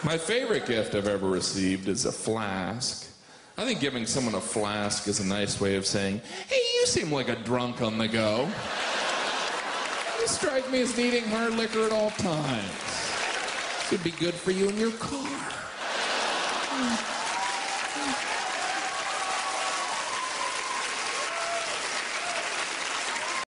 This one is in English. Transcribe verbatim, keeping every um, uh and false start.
My favorite gift I've ever received is a flask. I think giving someone a flask is a nice way of saying, hey, you seem like a drunk on the go. You strike me as needing hard liquor at all times. Could be good for you in your car.